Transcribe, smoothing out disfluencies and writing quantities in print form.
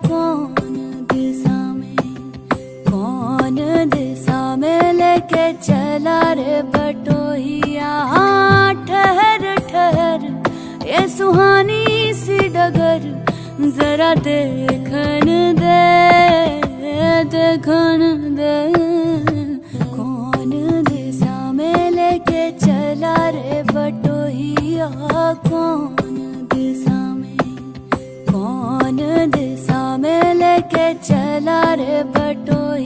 कौन दिशा में लेके चला रे बटोहिया। ठहर ठहर ये सुहानी सी डगर जरा देखन दे, देखन दे। कौन दिशा में लेके चला रे बटोहिया। कौन दिशा में लेके चला रे बटोहिया।